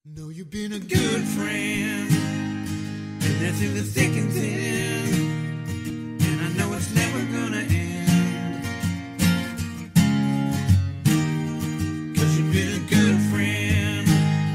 Know you've been a good friend, and that's in the thick and thin, and I know it's never gonna end, 'cause you've been a good friend.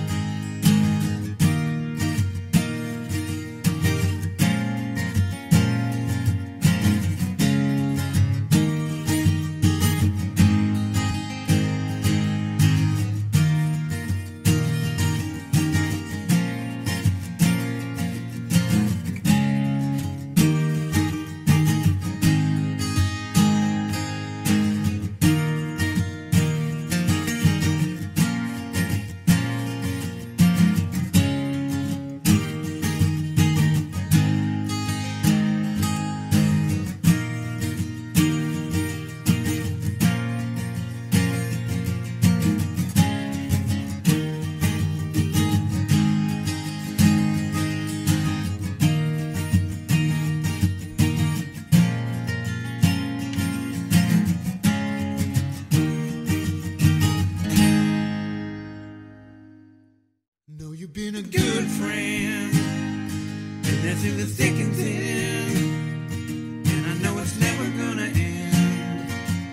Know you've been a good friend, and that's in the thick and thin, and I know it's never gonna end,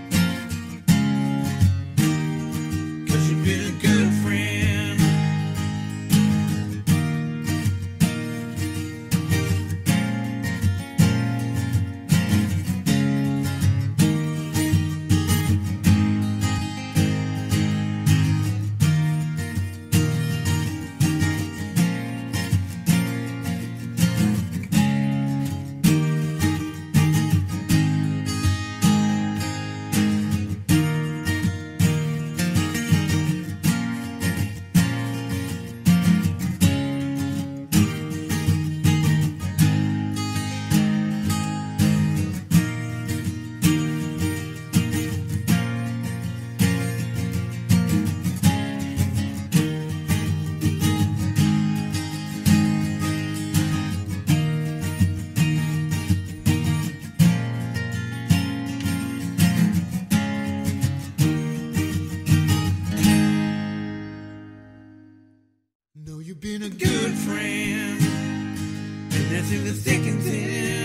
'cause you've been a good friend. Know you've been a good friend, and that's in the thick and thin.